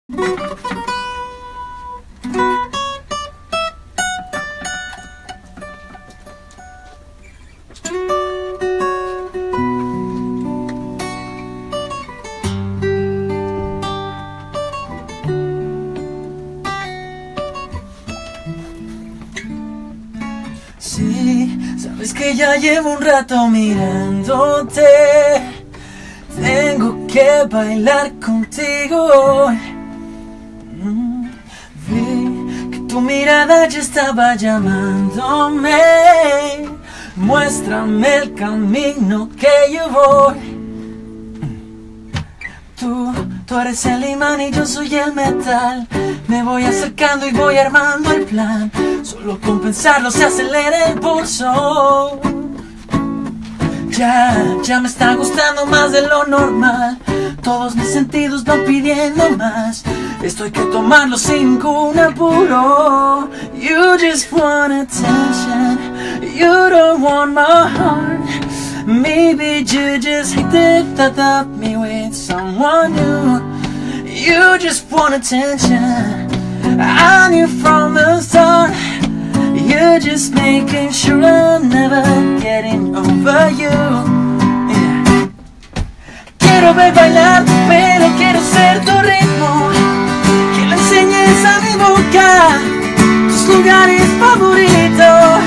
Sí, sabes que ya llevo un rato mirándote. Tengo que bailar contigo hoy. Vi que tu mirada ya estaba llamándome. Muéstrame el camino que yo voy. Tú eres el imán y yo soy el metal. Me voy acercando y voy armando el plan. Solo con pensarlo se acelera el pulso. Ya me está gustando más de lo normal. Todos mis sentidos van pidiendo más. Esto hay que tomarlo sin ningún apuro. You just want attention. You don't want my heart. Maybe you just hate the thought of me with someone new. You just want attention. I knew from the start. You're just making sure I'm never getting over you. Yeah. Quiero ver bailar tu pelo, quiero ser tu ritmo. Que le enseñes a mi boca tus lugares favoritos.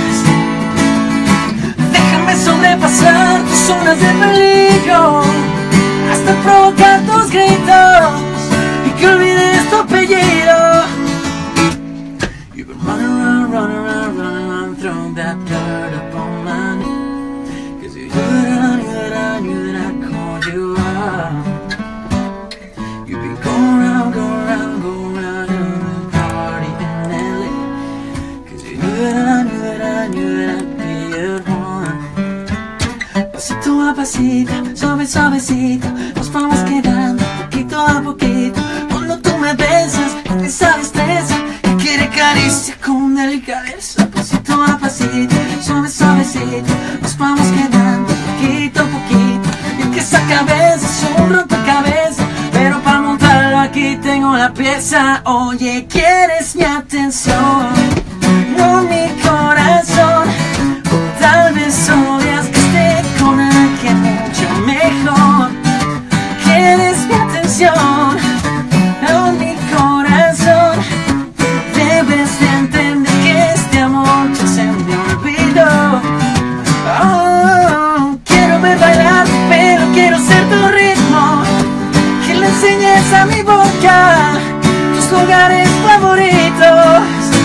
Déjame sobrepasar tus zonas de peligro hasta provocar tus gritos y que olvides tu apellido. You've been running around, throwing that dirt up on my knee. Cause you knew that I called you out. You've been going around the party in LA. Cause you knew that I'd be at one. Pasito a pasito, suavecito, nos vamos quedando poquito a poquito. Cuando tú me besas, con esa destreza que quiere caricia con delicadeza. Pasito a pasito, suavecito, nos vamos quedando poquito a poquito. Y que esa cabeza es un rompecabezas, pero para montarlo aquí tengo la pieza. Oye, ¿quieres mi atención? No mi corazón. O tal vez odias que esté con alguien mucho mejor. ¿Quieres mi atención? No mi corazón. Debes de entender que este amor ya se me olvidó. Oh, quiero ver bailar tu pelo, quiero ser tu ritmo. Que le enseñes a mi boca tus lugares favoritos.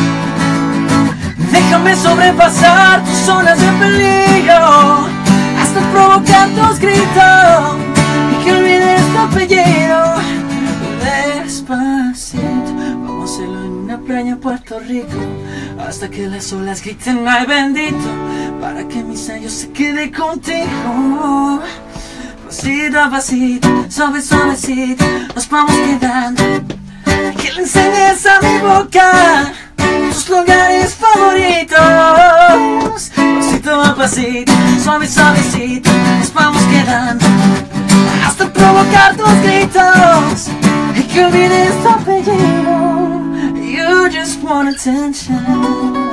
Déjame sobrepasar tus zonas de peligro hasta provocar tus gritos y que olvides tu apellido. Despacito, vamos a hacerlo en una playa en Puerto Rico hasta que las olas griten ay bendito, para que mi sello se quede contigo. Pasito a pasito, suavecito, nos vamos quedando. Que le enseñes a mi boca tus lugares favoritos. Pasito a pasito, suavecito, nos vamos quedando hasta provocar tus gritos y que olvides tu apellido. You just want attention.